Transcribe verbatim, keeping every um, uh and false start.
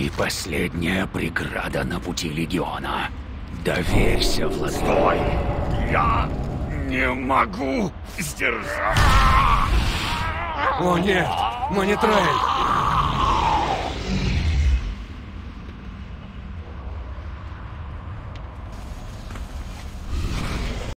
Ты последняя преграда на пути Легиона. Доверься, владыка. Стой! Я не могу сдержать. О нет, Манитраэль!